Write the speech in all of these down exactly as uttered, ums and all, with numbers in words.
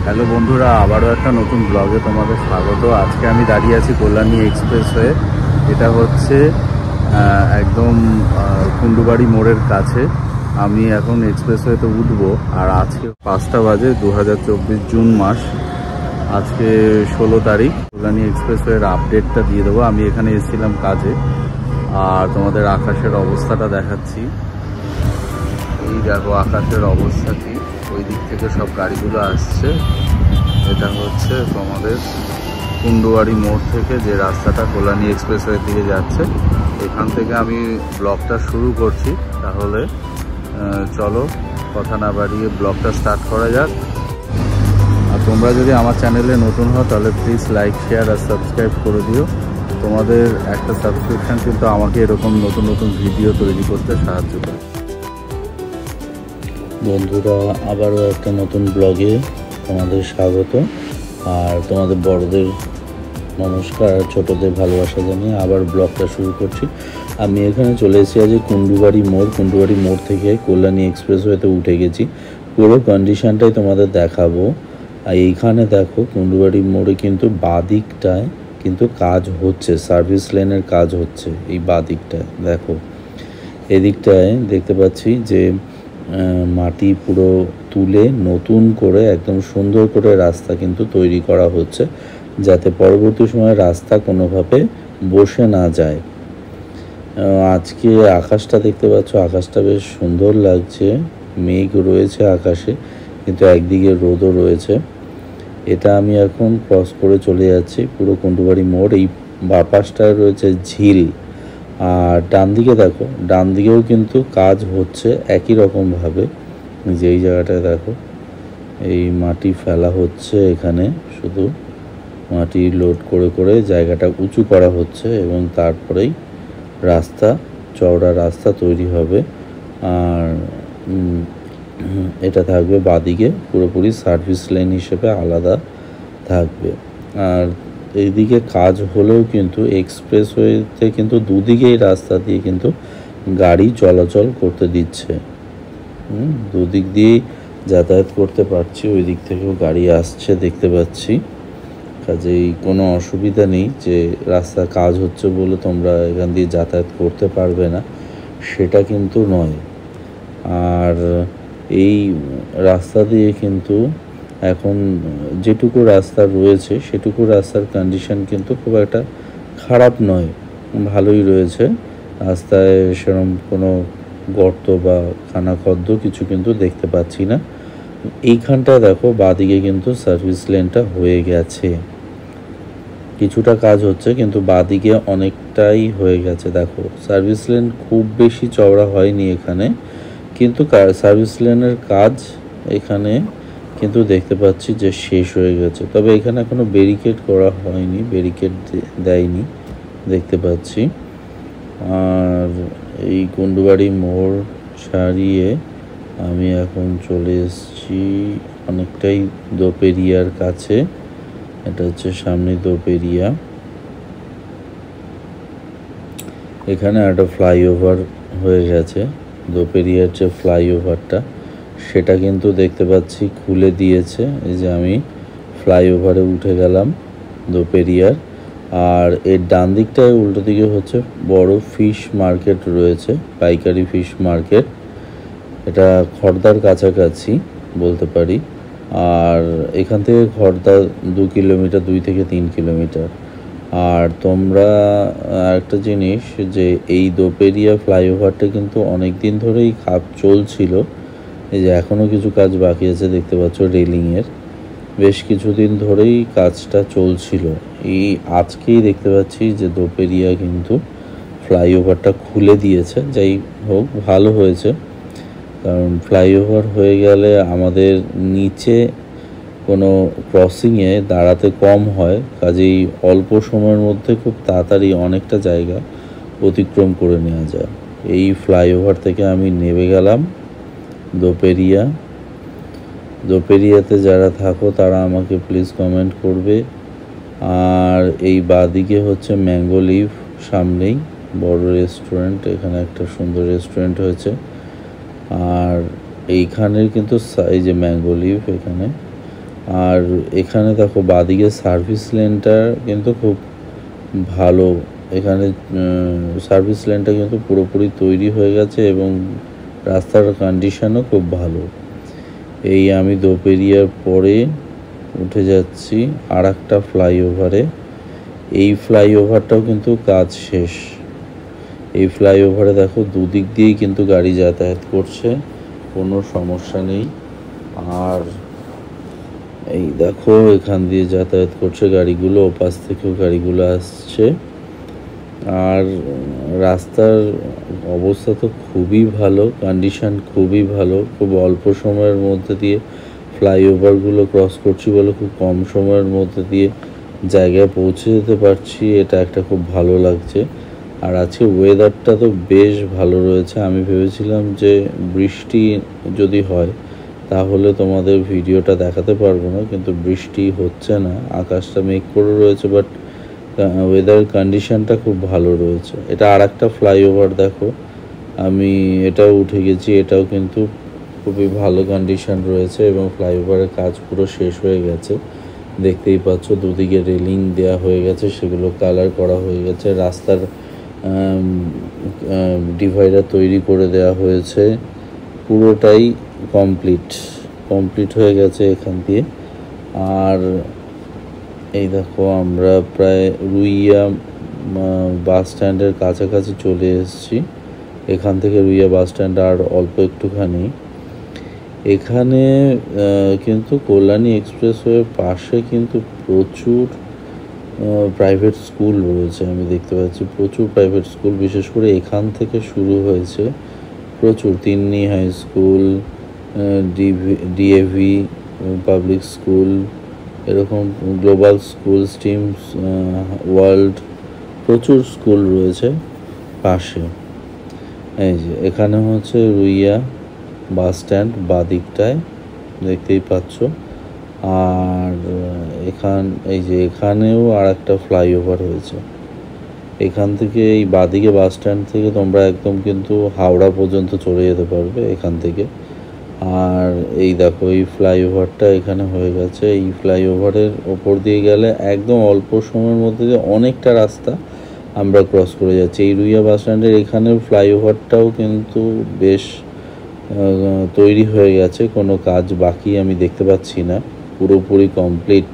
Hello বন্ধুরা, আবারও একটা নতুন ব্লগে তোমাদের স্বাগত। আজকে আমি দাঁড়িয়ে আছি কল্যাণী এক্সপ্রেসওয়ে। এটা হচ্ছে একদম কুন্ডুবাড়ি মোড়ের কাছে। আমি এখন এক্সপ্রেসওয়েতে উঠবো। আর আজকে পাঁচটা বাজে, দু হাজার চব্বিশ জুন মাস। আজকে ষোলো তারিখ। কল্যাণী এক্সপ্রেসওয়ের আপডেটটা দিয়ে দেবো। আমি এখানে এসেছিলাম কাজে, আর তোমাদের আকাশের অবস্থাটা দেখাচ্ছি। এই দেখো আকাশের অবস্থা কি। ওই দিক থেকে সব গাড়িগুলো আসছে। এটা হচ্ছে তোমাদের কুন্ডুবাড়ি মোড় থেকে যে রাস্তাটা কল্যাণী এক্সপ্রেসওয়ের দিকে যাচ্ছে, এখান থেকে আমি ব্লগটা শুরু করছি। তাহলে চলো কথা না বাড়িয়ে ব্লগটা স্টার্ট করা যাক। আর তোমরা যদি আমার চ্যানেলে নতুন হও তাহলে প্লিজ লাইক, শেয়ার আর সাবস্ক্রাইব করে দিও। তোমাদের একটা সাবস্ক্রিপশান কিন্তু আমাকে এরকম নতুন নতুন ভিডিও তৈরি করতে সাহায্য করে। বন্ধুরা, আবারও একটা নতুন ব্লগে তোমাদের স্বাগত। আর তোমাদের বড়দের নমস্কার, আর ছোটদের ভালোবাসা জানিয়ে আবার ব্লগটা শুরু করছি। আমি এখানে চলে এসেছি আজ কুন্ডুবাড়ি মোড়। কুন্ডুবাড়ি মোড় থেকে কল্যাণী এক্সপ্রেসওয়েতে উঠে গেছি। পুরো কন্ডিশনটাই তোমাদের দেখাবো। আর এইখানে দেখো কুন্ডুবাড়ি মোড়ে কিন্তু বাদিকটায় কিন্তু কাজ হচ্ছে, সার্ভিস লেনের কাজ হচ্ছে। এই বাদিকটায় দেখো, এদিকটায় দেখতে পাচ্ছি যে মাটি পুরো তুলে নতুন করে একদম সুন্দর করে রাস্তা কিন্তু তৈরি করা হচ্ছে, যাতে পরবর্তী সময়ে রাস্তা কোনোভাবে বসে না যায়। আজকে আকাশটা দেখতে পাচ্ছ, আকাশটা বেশ সুন্দর লাগছে। মেঘ রয়েছে আকাশে, কিন্তু একদিকে রোদও রয়েছে। এটা আমি এখন ক্রস করে চলে যাচ্ছি পুরো কুন্ডুবাড়ি মোড়। এই বাঁ পাশটায় রয়েছে ঝিল, আর ডান দিকে দেখো, ডান দিকেও কিন্তু কাজ হচ্ছে একই রকমভাবে। যেই জায়গাটায় দেখো এই মাটি ফেলা হচ্ছে, এখানে শুধু মাটি লোড করে করে জায়গাটা উঁচু করা হচ্ছে, এবং তারপরেই রাস্তা, চওড়া রাস্তা তৈরি হবে। আর এটা থাকবে বাদিকে, পুরোপুরি সার্ভিস লেন হিসেবে আলাদা থাকবে। আর এইদিকে কাজ হলেও কিন্তু এক্সপ্রেসওয়েতে কিন্তু দুদিকেই রাস্তা দিয়ে কিন্তু গাড়ি চলাচল করতে দিচ্ছে। হুম দুদিক দিয়েই যাতায়াত করতে পারছি। ওই দিক থেকেও গাড়ি আসছে দেখতে পাচ্ছি। কাজেই কোনো অসুবিধা নেই যে রাস্তা কাজ হচ্ছে বলে তোমরা এখান দিয়ে যাতায়াত করতে পারবে না, সেটা কিন্তু নয়। আর এই রাস্তা দিয়ে কিন্তু এখন যেটুকু রাস্তা রয়েছে সেটুকু রাস্তার কন্ডিশন কিন্তু খুব একটা খারাপ নয়, ভালোই রয়েছে। রাস্তায় সেরকম কোনো গর্ত বা খানাখদ্দ কিছু কিন্তু দেখতে পাচ্ছি না। এইখানটায় দেখো বাদিকে কিন্তু সার্ভিস লেনটা হয়ে গেছে। কিছুটা কাজ হচ্ছে, কিন্তু বাদিকে অনেকটাই হয়ে গেছে। দেখো সার্ভিস লেন খুব বেশি চওড়া হয়নি এখানে, কিন্তু সার্ভিস লেনের কাজ এখানে কিন্তু দেখতে পাচ্ছি যে শেষ হয়ে গেছে। তবে এখানে এখনো ব্যারিকেড করা হয়নি, ব্যারিকেড দেয়নি দেখতে পাচ্ছি। আর এই কুন্ডুবাড়ি মোড় ছাড়িয়ে আমি এখন চলে এসেছি অনেকটাই দোপেরিয়ার কাছে। এটা হচ্ছে সামনে দোপেরিয়া। এখানে একটা ফ্লাইওভার হয়ে গেছে। দোপেরিয়ার যে ফ্লাইওভারটা, সেটা কিন্তু দেখতে পাচ্ছি খুলে দিয়েছে। এই যে আমি ফ্লাইওভারে উঠে গেলাম দোপেরিয়ার। আর এর ডান দিকটায় উল্টো দিকে হচ্ছে বড় ফিশ মার্কেট রয়েছে, পাইকারি ফিশ মার্কেট। এটা খড়দার কাছাকাছি বলতে পারি। আর এখান থেকে খড়দা দু কিলোমিটার, দুই থেকে তিন কিলোমিটার। আর তোমরা একটা জিনিস, যে এই দোপেরিয়া ফ্লাইওভারটা কিন্তু অনেক দিন ধরেই কাজ চলছিল। এই যে এখনও কিছু কাজ বাকি আছে দেখতে পাচ্ছ, রেলিংয়ের। বেশ কিছুদিন ধরেই কাজটা চলছিল। এই আজকেই দেখতে পাচ্ছি যে দোপেরিয়া কিন্তু ফ্লাইওভারটা খুলে দিয়েছে। যাই হোক, ভালো হয়েছে, কারণ ফ্লাইওভার হয়ে গেলে আমাদের নিচে কোনো ক্রসিংয়ে দাঁড়াতে কম হয়। কাজেই অল্প সময়ের মধ্যে খুব তাড়াতাড়ি অনেকটা জায়গা অতিক্রম করে নেওয়া যায়। এই ফ্লাইওভার থেকে আমি নেমে গেলাম দোপেরিয়া। দোপেরিয়াতে যারা থাকো তারা আমাকে প্লিজ কমেন্ট করবে। আর এই বাদিকে হচ্ছে ম্যাঙ্গো লিভ, সামনেই বড় রেস্টুরেন্ট। এখানে একটা সুন্দর রেস্টুরেন্ট হয়েছে। আর এইখানের কিন্তু এই যে ম্যাঙ্গো লিভ, এখানে আর এখানে দেখো বাদিকে সার্ভিস লেনটা কিন্তু খুব ভালো, এখানে সার্ভিস লেনটা কিন্তু পুরোপুরি তৈরি হয়ে গেছে এবং রাস্তার কন্ডিশনও খুব ভালো। এই আমি দোপেরিয়ার পরে উঠে যাচ্ছি আর একটা ফ্লাইওভারে। এই ফ্লাইওভারটাও কিন্তু কাজ শেষ। এই ফ্লাইওভারে দেখো দুদিক দিয়েই কিন্তু গাড়ি যাতায়াত করছে, কোনো সমস্যা নেই। আর এই দেখো এখান দিয়ে যাতায়াত করছে গাড়িগুলো, ওপাশ থেকেও গাড়িগুলো আসছে। আর রাস্তার অবস্থা তো খুবই ভালো, কন্ডিশন খুবই ভালো। খুব অল্প সময়ের মধ্যে দিয়ে ফ্লাইওভারগুলো ক্রস করছি বলে খুব কম সময়ের মধ্যে দিয়ে জায়গায় পৌঁছে যেতে পারছি, এটা একটা খুব ভালো লাগছে। আর আজকে ওয়েদারটা তো বেশ ভালো রয়েছে। আমি ভেবেছিলাম যে বৃষ্টি যদি হয় তাহলে তোমাদের ভিডিওটা দেখাতে পারবো না, কিন্তু বৃষ্টি হচ্ছে না, আকাশটা মেঘ করে রয়েছে, বাট ওয়েদার কন্ডিশনটা খুব ভালো রয়েছে। এটা আর একটা ফ্লাইওভার দেখো, আমি এটাও উঠে গেছি, এটাও কিন্তু খুবই ভালো কন্ডিশন রয়েছে এবং ফ্লাইওভারের কাজ পুরো শেষ হয়ে গেছে। দেখতেই পাচ্ছ দুদিকে রেলিং দেওয়া হয়ে গেছে, সেগুলো কালার করা হয়ে গেছে, রাস্তার ডিভাইডার তৈরি করে দেওয়া হয়েছে, পুরোটাই কমপ্লিট কমপ্লিট হয়ে গেছে এখান দিয়ে। আর এই দেখো আমরা প্রায় রুইয়া বাস স্ট্যান্ডের কাছাকাছি চলে এসেছি। এখান থেকে রুইয়া বাস স্ট্যান্ড আর অল্প একটুখানি। এখানে কিন্তু কল্যাণী এক্সপ্রেসওয়ের পাশে কিন্তু প্রচুর প্রাইভেট স্কুল রয়েছে, আমি দেখতে পাচ্ছি প্রচুর প্রাইভেট স্কুল, বিশেষ করে এখান থেকে শুরু হয়েছে প্রচুর। তিন্নি high school, DV DAV public school, এরকম গ্লোবাল স্কুল, স্টিম ওয়ার্ল্ড, প্রচুর স্কুল রয়েছে পাশে। এই যে এখানে হচ্ছে রুইয়া বাস স্ট্যান্ড বাদিকটায়, দেখতেই পাচ্ছ। আর এখান এই যে এখানেও আর একটা ফ্লাইওভার হয়েছে। এখান থেকে এই বাদিকে বাস স্ট্যান্ড থেকে তোমরা একদম কিন্তু হাওড়া পর্যন্ত চলে যেতে পারবে এখান থেকে। আর এই দেখো এই ফ্লাইওভারটা এখানে হয়ে গেছে। এই ফ্লাইওভারের ওপর দিয়ে গেলে একদম অল্প সময়ের মধ্যে দিয়ে অনেকটা রাস্তা আমরা ক্রস করে যাচ্ছি। এই রুইয়া বাস স্ট্যান্ডের এখানের ফ্লাইওভারটাও কিন্তু বেশ তৈরি হয়ে গেছে, কোনো কাজ বাকি আমি দেখতে পাচ্ছি না, পুরোপুরি কমপ্লিট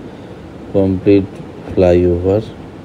কমপ্লিট ফ্লাইওভার।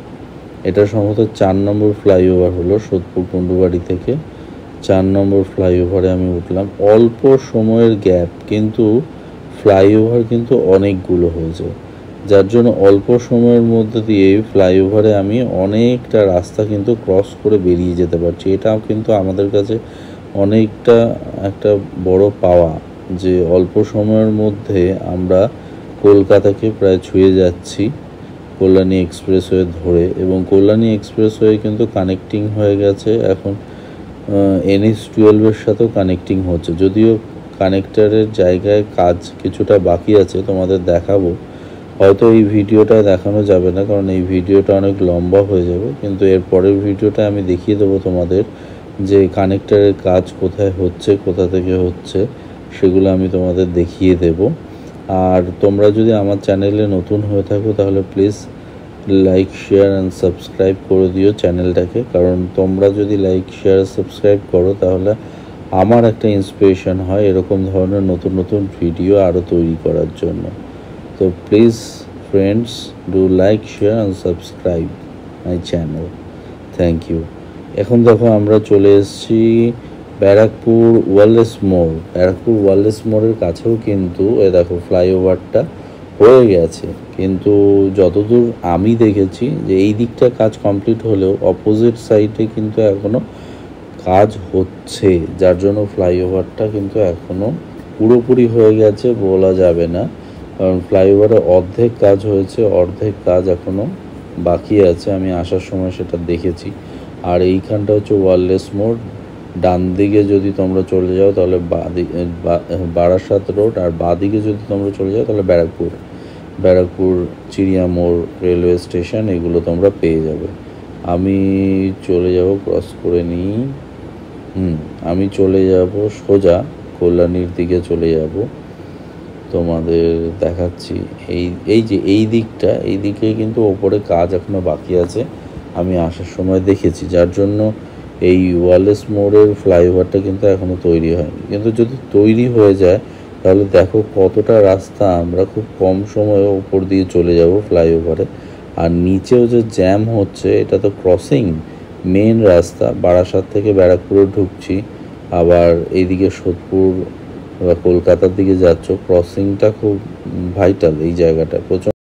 এটা সম্ভবত চার নম্বর ফ্লাইওভার হলো, সোদপুর কুণ্ডুবাড়ি থেকে চার নম্বর ফ্লাইওভারে আমি উঠলাম। অল্প সময়ের গ্যাপ, কিন্তু ফ্লাইওভার কিন্তু অনেকগুলো হয়েছে, যার জন্য অল্প সময়ের মধ্যে দিয়ে ফ্লাইওভারে আমি অনেকটা রাস্তা কিন্তু ক্রস করে বেরিয়ে যেতে পারছি। এটা কিন্তু আমাদের কাছে অনেকটা একটা বড় পাওয়া, যে অল্প সময়ের মধ্যে আমরা কলকাতাকে প্রায় ছুঁয়ে যাচ্ছি কল্যাণী এক্সপ্রেসওয়ে ধরে। এবং কল্যাণী এক্সপ্রেসওয়ে কিন্তু কানেক্টিং হয়ে গেছে এখন এনএইচ টুয়েলভের সাথেও কানেক্টিং হচ্ছে, যদিও কানেক্টারের জায়গায় কাজ কিছুটা বাকি আছে, তোমাদের দেখাবো। হয়তো এই ভিডিওটা দেখানো যাবে না, কারণ এই ভিডিওটা অনেক লম্বা হয়ে যাবে, কিন্তু এর পরের ভিডিওটা আমি দেখিয়ে দেবো তোমাদের যে কানেক্টারের কাজ কোথায় হচ্ছে, কোথা থেকে হচ্ছে, সেগুলো আমি তোমাদের দেখিয়ে দেব। আর তোমরা যদি আমার চ্যানেলে নতুন হয়ে থাকো তাহলে please like share and subscribe করে দিও চ্যানেলটাকে, কারণ তোমরা যদি লাইক শেয়ার সাবস্ক্রাইব করো তাহলে আমার একটা ইন্সপিরেশন হয় এরকম ধরনের নতুন নতুন ভিডিও আরও তৈরি করার জন্য। তো please friends, do like share and subscribe my channel, thank you. এখন দেখো আমরা চলে এসেছি ব্যারাকপুর ওয়ারলেস মোড়। ব্যারাকপুর ওয়ারলেস মোড়ের কাছেও কিন্তু এ দেখো ফ্লাইওভারটা হয়ে গেছে, কিন্তু যতদূর আমি দেখেছি যে এই দিকটা কাজ কমপ্লিট হলেও অপোজিট সাইডে কিন্তু এখনও কাজ হচ্ছে, যার জন্য ফ্লাইওভারটা কিন্তু এখনও পুরোপুরি হয়ে গেছে বলা যাবে না, কারণ ফ্লাইওভারে অর্ধেক কাজ হয়েছে, অর্ধেক কাজ এখনও বাকি আছে, আমি আসার সময় সেটা দেখেছি। আর এইখানটা হচ্ছে ওয়ারলেস মোড়। ডান দিকে যদি তোমরা চলে যাও তাহলে বাদিকে বারাসাত রোড, আর বাদিকে যদি তোমরা চলে যাও তাহলে ব্যারাকপুর ব্যারাকপুর চিড়িয়া মোড় রেলওয়ে স্টেশন, এগুলো তোমরা পেয়ে যাবে। আমি চলে যাব ক্রস করে নিই, হুম আমি চলে যাব সোজা কল্যাণীর দিকে চলে যাব। তোমাদের দেখাচ্ছি। এই এই যে এই দিকটা, এই দিকে কিন্তু ওপরে কাজ এখনও বাকি আছে, আমি আসার সময় দেখেছি, যার জন্য এই ওয়ালেস মোড়ের ফ্লাইওভারটা কিন্তু এখনও তৈরি হয়নি। কিন্তু যদি তৈরি হয়ে যায় তাহলে দেখো কতটা রাস্তা আমরা খুব কম সময়ে ওপর দিয়ে চলে যাব ফ্লাইওভারে। আর নিচেও যে জ্যাম হচ্ছে, এটা তো ক্রসিং, মেন রাস্তা, বারাসাত থেকে ব্যারাকপুরে ঢুকছি, আবার এইদিকে সোদপুর বা কলকাতার দিকে যাচ্ছ, ক্রসিংটা খুব ভাইটাল এই জায়গাটা, প্রচণ্ড